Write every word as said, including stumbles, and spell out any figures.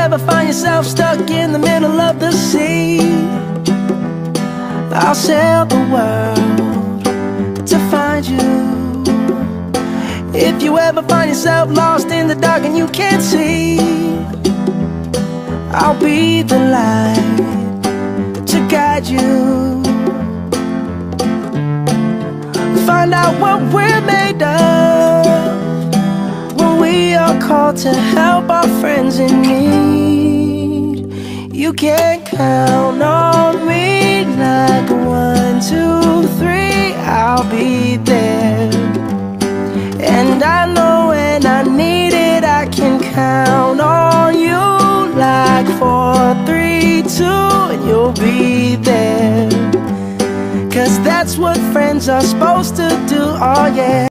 ever find yourself stuck in the middle of the sea, I'll sail the world to find you. If you ever find yourself lost in the dark and you can't see, I'll be the light to guide you. Find out what we're made of when we are called to help our friends in need. You can count on me like one, two, three, I'll be there. And I know when I need it, I can count on you like four, three, two, and you'll be there. Cause that's what friends are supposed to do, oh yeah.